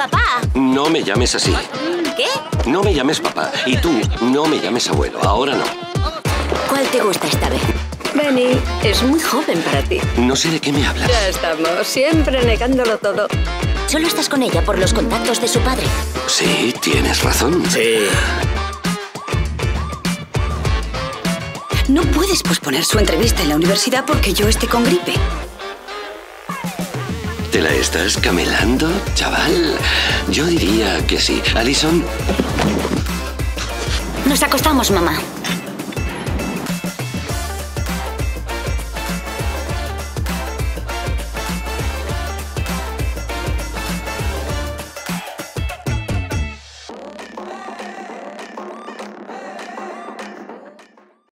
papá. No me llames así. ¿Qué? No me llames papá. Y tú, no me llames abuelo. Ahora no. ¿Cuál te gusta esta vez? Benny, es muy joven para ti. No sé de qué me hablas. Ya estamos, siempre negándolo todo. Solo estás con ella por los contactos de su padre. Sí, tienes razón. Sí. No puedes posponer su entrevista en la universidad porque yo esté con gripe. ¿Te la estás camelando, chaval? Yo diría que sí. Alison. Nos acostamos, mamá.